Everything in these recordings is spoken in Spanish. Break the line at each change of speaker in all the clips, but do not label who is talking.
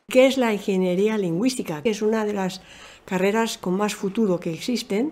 ¿Qué es la ingeniería lingüística? Es una de las carreras con más futuro que existen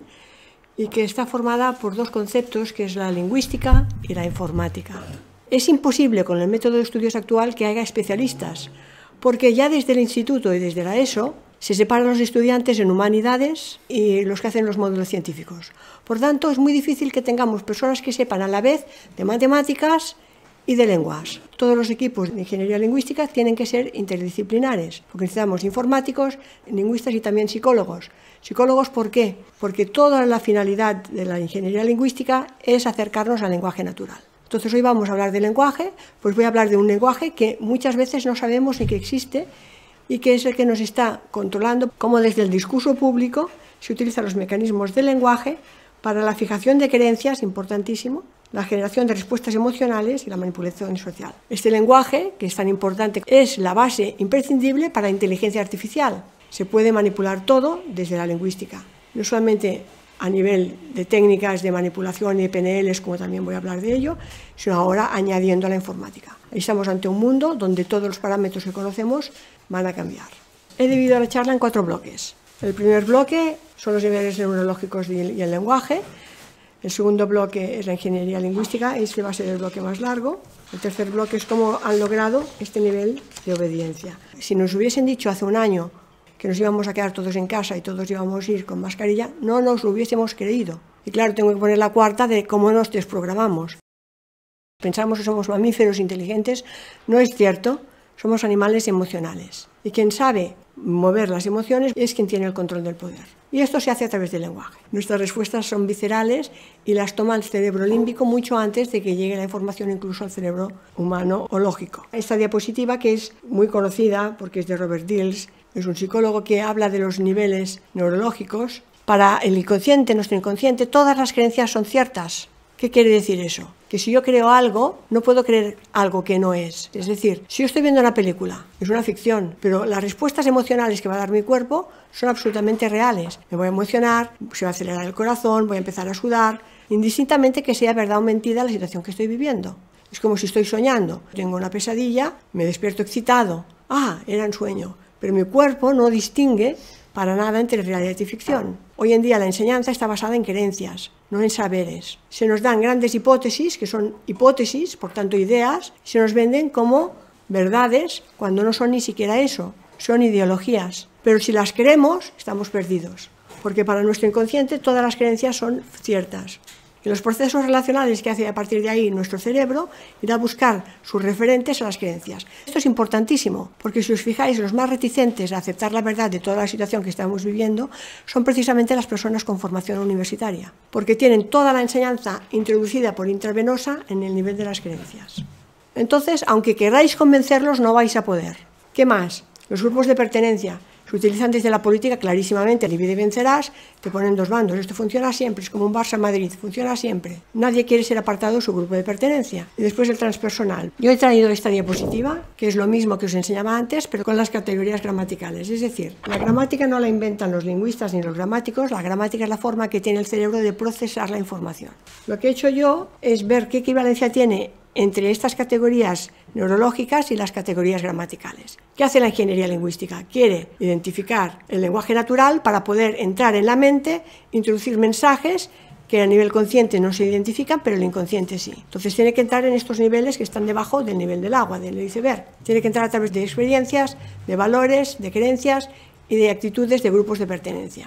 y que está formada por dos conceptos, que es la lingüística y la informática. Es imposible con el método de estudios actual que haya especialistas, porque ya desde el instituto y desde la ESO se separan los estudiantes en humanidades y los que hacen los módulos científicos. Por tanto, es muy difícil que tengamos personas que sepan a la vez de matemáticas y de lenguas. Todos los equipos de ingeniería lingüística tienen que ser interdisciplinares, porque necesitamos informáticos, lingüistas y también psicólogos. ¿Psicólogos por qué? Porque toda la finalidad de la ingeniería lingüística es acercarnos al lenguaje natural. Entonces hoy vamos a hablar de lenguaje, pues voy a hablar de un lenguaje que muchas veces no sabemos ni que existe y que es el que nos está controlando, cómo desde el discurso público se utilizan los mecanismos del lenguaje para la fijación de creencias, importantísimo, la generación de respuestas emocionales y la manipulación social. Este lenguaje, que es tan importante, es la base imprescindible para la inteligencia artificial. Se puede manipular todo desde la lingüística, no solamente a nivel de técnicas de manipulación y PNLs, como también voy a hablar de ello, sino ahora añadiendo a la informática. Estamos ante un mundo donde todos los parámetros que conocemos van a cambiar. He dividido la charla en 4 bloques. El primer bloque son los niveles neurológicos y el lenguaje. El segundo bloque es la ingeniería lingüística, este va a ser el bloque más largo. El tercer bloque es cómo han logrado este nivel de obediencia. Si nos hubiesen dicho hace un año que nos íbamos a quedar todos en casa y todos íbamos a ir con mascarilla, no nos lo hubiésemos creído. Y claro, tengo que poner la cuarta de cómo nos desprogramamos. Pensamos que somos mamíferos inteligentes, no es cierto, somos animales emocionales. Y quien sabe mover las emociones es quien tiene el control del poder. Y esto se hace a través del lenguaje. Nuestras respuestas son viscerales y las toma el cerebro límbico mucho antes de que llegue la información incluso al cerebro humano o lógico. Esta diapositiva, que es muy conocida porque es de Robert Dills, es un psicólogo que habla de los niveles neurológicos. Para el inconsciente, nuestro inconsciente, todas las creencias son ciertas. ¿Qué quiere decir eso? Que si yo creo algo, no puedo creer algo que no es. Es decir, si yo estoy viendo una película, es una ficción, pero las respuestas emocionales que va a dar mi cuerpo son absolutamente reales. Me voy a emocionar, se va a acelerar el corazón, voy a empezar a sudar, indistintamente que sea verdad o mentira la situación que estoy viviendo. Es como si estoy soñando. Tengo una pesadilla, me despierto excitado. Ah, era un sueño. Pero mi cuerpo no distingue para nada entre realidad y ficción. Hoy en día la enseñanza está basada en creencias, no en saberes. Se nos dan grandes hipótesis, que son hipótesis, por tanto ideas, y se nos venden como verdades cuando no son ni siquiera eso, son ideologías. Pero si las creemos, estamos perdidos, porque para nuestro inconsciente todas las creencias son ciertas. Y los procesos relacionales que hace a partir de ahí nuestro cerebro irá a buscar sus referentes a las creencias. Esto es importantísimo, porque si os fijáis, los más reticentes a aceptar la verdad de toda la situación que estamos viviendo son precisamente las personas con formación universitaria, porque tienen toda la enseñanza introducida por intravenosa en el nivel de las creencias. Entonces, aunque queráis convencerlos, no vais a poder. ¿Qué más? Los grupos de pertenencia. Se utilizan desde la política clarísimamente, divide y vencerás, te ponen 2 bandos, esto funciona siempre, es como un Barça-Madrid, funciona siempre. Nadie quiere ser apartado de su grupo de pertenencia. Y después el transpersonal. Yo he traído esta diapositiva, que es lo mismo que os enseñaba antes, pero con las categorías gramaticales. Es decir, la gramática no la inventan los lingüistas ni los gramáticos, la gramática es la forma que tiene el cerebro de procesar la información. Lo que he hecho yo es ver qué equivalencia tiene entre estas categorías neurológicas y las categorías gramaticales. ¿Qué hace la ingeniería lingüística? Quiere identificar el lenguaje natural para poder entrar en la mente, introducir mensajes que a nivel consciente no se identifican, pero el inconsciente sí. Entonces tiene que entrar en estos niveles que están debajo del nivel del agua, del iceberg. Tiene que entrar a través de experiencias, de valores, de creencias y de actitudes de grupos de pertenencia.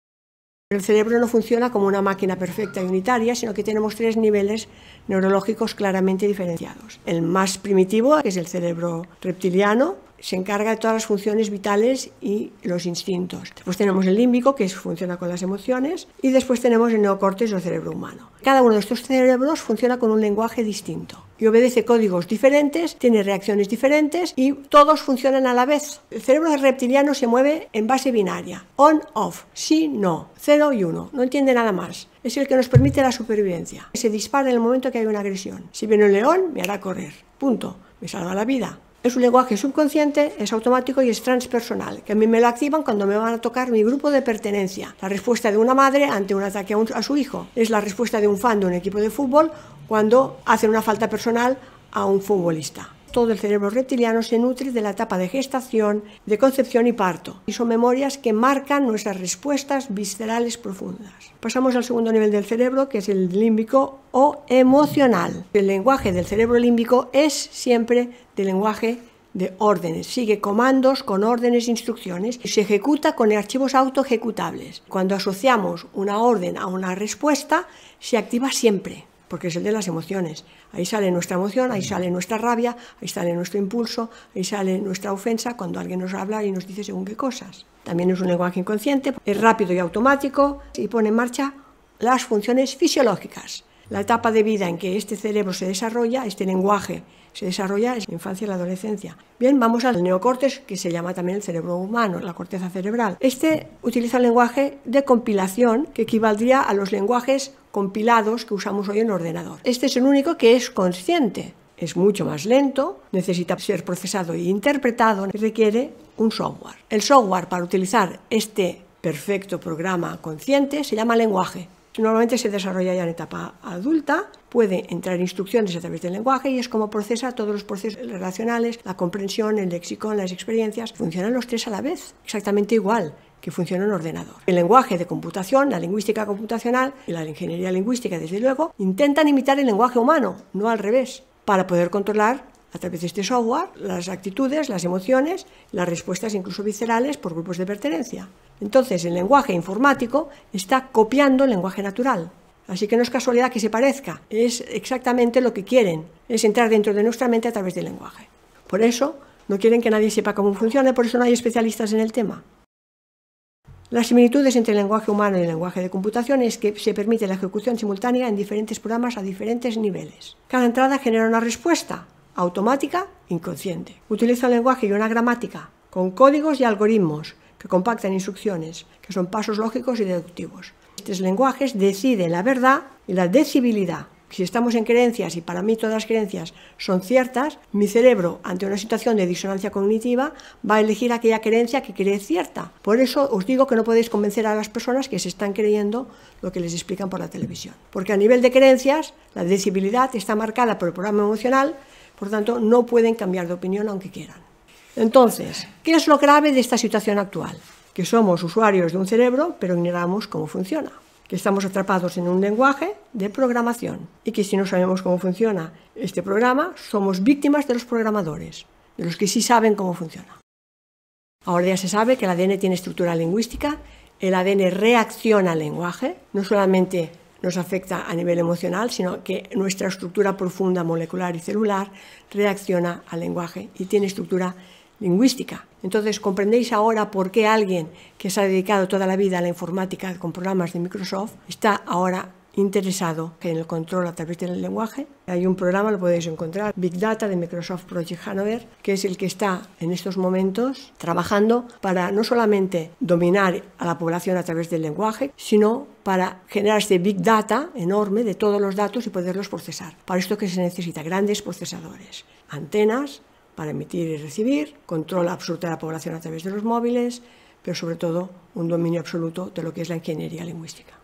El cerebro no funciona como una máquina perfecta y unitaria, sino que tenemos 3 niveles neurológicos claramente diferenciados. El más primitivo, que es el cerebro reptiliano, se encarga de todas las funciones vitales y los instintos. Después tenemos el límbico, que funciona con las emociones, y después tenemos el neocórtex o cerebro humano. Cada uno de estos cerebros funciona con un lenguaje distinto y obedece códigos diferentes, tiene reacciones diferentes y todos funcionan a la vez. El cerebro reptiliano se mueve en base binaria, on-off, sí, no, 0 y 1, no entiende nada más. Es el que nos permite la supervivencia. Se dispara en el momento que hay una agresión. Si viene un león, me hará correr, punto, me salva la vida. Es un lenguaje subconsciente, es automático y es transpersonal, que a mí me lo activan cuando me van a tocar mi grupo de pertenencia. La respuesta de una madre ante un ataque a su hijo. Es la respuesta de un fan de un equipo de fútbol cuando hacen una falta personal a un futbolista. Todo el cerebro reptiliano se nutre de la etapa de gestación, de concepción y parto. Y son memorias que marcan nuestras respuestas viscerales profundas. Pasamos al segundo nivel del cerebro, que es el límbico o emocional. El lenguaje del cerebro límbico es siempre del lenguaje de órdenes, sigue comandos con órdenes e instrucciones y se ejecuta con archivos autoejecutables. Cuando asociamos una orden a una respuesta, se activa siempre, porque es el de las emociones. Ahí sale nuestra emoción, ahí sale nuestra rabia, ahí sale nuestro impulso, ahí sale nuestra ofensa cuando alguien nos habla y nos dice según qué cosas. También es un lenguaje inconsciente, es rápido y automático y pone en marcha las funciones fisiológicas. La etapa de vida en que este cerebro se desarrolla, este lenguaje se desarrolla, es la infancia y la adolescencia. Bien, vamos al neocórtex, que se llama también el cerebro humano, la corteza cerebral. Este utiliza el lenguaje de compilación, que equivaldría a los lenguajes compilados que usamos hoy en el ordenador. Este es el único que es consciente. Es mucho más lento, necesita ser procesado e interpretado y requiere un software. El software para utilizar este perfecto programa consciente se llama lenguaje. Normalmente se desarrolla ya en etapa adulta, puede entrar instrucciones a través del lenguaje y es como procesa todos los procesos relacionales, la comprensión, el léxico, las experiencias. Funcionan los tres a la vez, exactamente igual que funciona en un ordenador. El lenguaje de computación, la lingüística computacional y la ingeniería lingüística, desde luego, intentan imitar el lenguaje humano, no al revés, para poder controlar a través de este software las actitudes, las emociones, las respuestas incluso viscerales por grupos de pertenencia. Entonces, el lenguaje informático está copiando el lenguaje natural. Así que no es casualidad que se parezca, es exactamente lo que quieren, es entrar dentro de nuestra mente a través del lenguaje. Por eso, no quieren que nadie sepa cómo funciona, por eso no hay especialistas en el tema. Las similitudes entre el lenguaje humano y el lenguaje de computación es que se permite la ejecución simultánea en diferentes programas a diferentes niveles. Cada entrada genera una respuesta automática, inconsciente. Utiliza un lenguaje y una gramática con códigos y algoritmos que compactan instrucciones, que son pasos lógicos y deductivos. Estos lenguajes deciden la verdad y la decibilidad. Si estamos en creencias y para mí todas las creencias son ciertas, mi cerebro, ante una situación de disonancia cognitiva, va a elegir aquella creencia que cree cierta. Por eso os digo que no podéis convencer a las personas que se están creyendo lo que les explican por la televisión. Porque a nivel de creencias, la decibilidad está marcada por el programa emocional, por tanto, no pueden cambiar de opinión aunque quieran. Entonces, ¿qué es lo grave de esta situación actual? Que somos usuarios de un cerebro, pero ignoramos cómo funciona. Que estamos atrapados en un lenguaje de programación y que si no sabemos cómo funciona este programa, somos víctimas de los programadores, de los que sí saben cómo funciona. Ahora ya se sabe que el ADN tiene estructura lingüística, el ADN reacciona al lenguaje, no solamente nos afecta a nivel emocional, sino que nuestra estructura profunda molecular y celular reacciona al lenguaje y tiene estructura lingüística. Entonces, comprendéis ahora por qué alguien que se ha dedicado toda la vida a la informática con programas de Microsoft está ahora interesado en el control a través del lenguaje. Hay un programa, lo podéis encontrar, Big Data de Microsoft Project Hanover, que es el que está en estos momentos trabajando para no solamente dominar a la población a través del lenguaje, sino para generar este Big Data enorme de todos los datos y poderlos procesar. Para esto que se necesita grandes procesadores, antenas para emitir y recibir, control absoluto de la población a través de los móviles, pero sobre todo un dominio absoluto de lo que es la ingeniería lingüística.